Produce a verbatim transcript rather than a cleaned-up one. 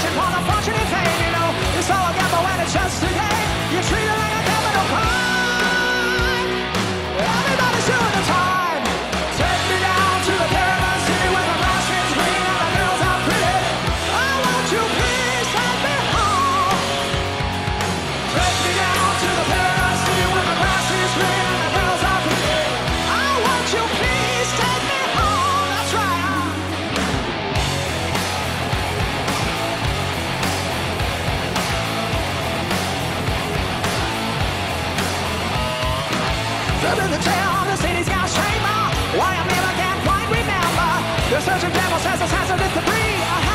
wishing for the fortune and fame, you know. It's all a gamble when it's just a game. You treat it like a capital crime. Everybody's doing the time. Take me down to the pyramid city where the grass is green and the girls are pretty. I want you please take me home. Take me down to the pyramid city where the grass is green and the girls are pretty. I want you please take me home. That's right. Flipping the tail on the city's got straight mile. Why I never can't quite remember. The surgeon devil says it's hazardous debris. I